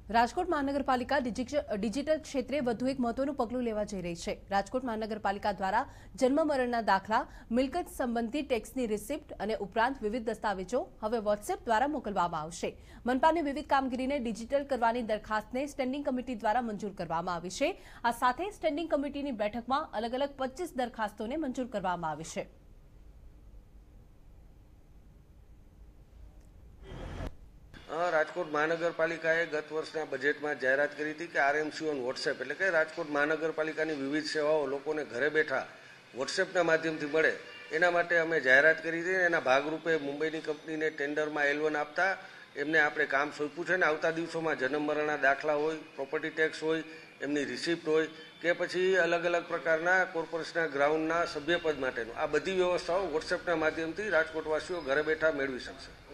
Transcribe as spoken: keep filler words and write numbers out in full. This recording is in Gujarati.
રાજકોટ મહાનગરપાલિકા ડિજિટલ ક્ષેત્રે વધુ એક મહત્વનું પગલું લેવા જઈ રહી છે। રાજકોટ મહાનગરપાલિકા દ્વારા જન્મ મરણના દાખલા, મિલકત સંબંધી ટેક્સની રિસિપ્ટ અને ઉપરાંત વિવિધ દસ્તાવેજો હવે વોટ્સએપ દ્વારા મોકલવામાં આવશે। મનપાની વિવિધ કામગીરીને ડિજિટલ કરવાની દરખાસ્તને સ્ટેન્ડિંગ કમિટી દ્વારા મંજૂર કરવામાં આવી છે। આ સાથે સ્ટેન્ડિંગ કમિટીની બેઠકમાં અલગ અલગ પચીસ દરખાસ્તોને મંજૂર કરવામાં આવી છે। રાજકોટ મહાનગરપાલિકાએ ગત વર્ષના બજેટમાં જાહેરાત કરી હતી કે આરએમસી ઓન વોટ્સએપ એટલે કે રાજકોટ મહાનગરપાલિકાની વિવિધ સેવાઓ લોકોને ઘરે બેઠા વોટ્સએપના માધ્યમથી મળે એના માટે અમે જાહેરાત કરી હતી। એના ભાગરૂપે મુંબઈની કંપનીને ટેન્ડરમાં એલ વન આપતા એમને આપણે કામ સોંપ્યું છે ને આવતા દિવસોમાં જન્મ મરણના દાખલા હોય, પ્રોપર્ટી ટેક્સ હોય, એમની રિસિપ્ટ હોય કે પછી અલગ અલગ પ્રકારના કોર્પોરેશનના ગ્રાઉન્ડના સભ્યપદ માટેનું આ બધી વ્યવસ્થાઓ વોટ્સએપના માધ્યમથી રાજકોટવાસીઓ ઘરે બેઠા મેળવી શકશે।